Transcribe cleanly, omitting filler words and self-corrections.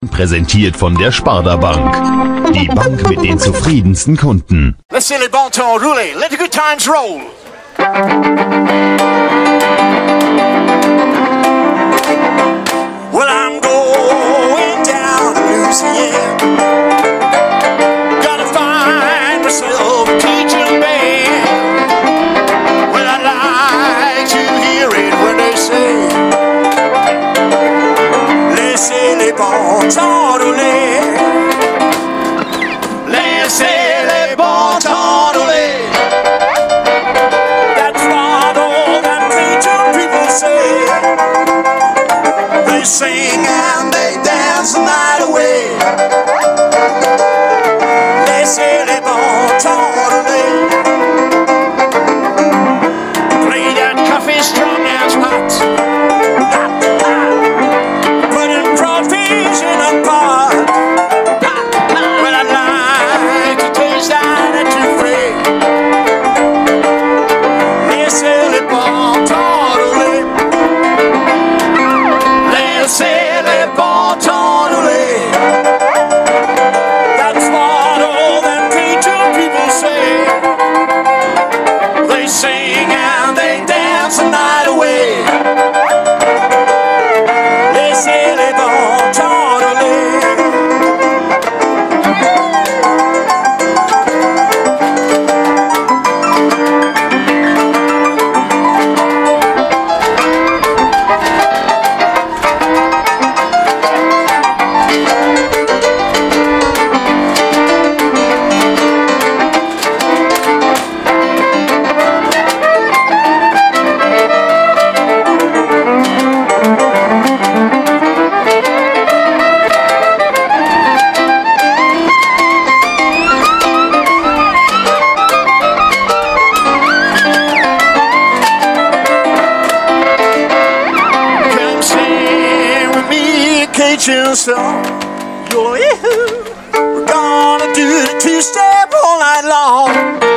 Präsentiert von der Sparda Bank. Die Bank mit den zufriedensten Kunden. Laissez les bons temps rouler. Let the good times roll. Well, I'm going down to Louisiana. Gotta find myself a teaching band. Well, I like to hear it when they say, laissez les bons temps rouler. Laissez les bons temps rouler. That's what all them preacher people say. They sing and they dance the night away. Laissez les bons temps rouler. Play that coffee strong and hot. Hot, hot. Putting crawfish in a pot. Hot, hot. Well, I like to taste that at your free. Laissez les bons temps rouler. Laissez les bons temps rouler. That's what all them preacher people say. They sing and they dance the night away. Laissez les bons temps rouler. Come sing with me a Cajun song. Yo, we're gonna do the two-step all night long.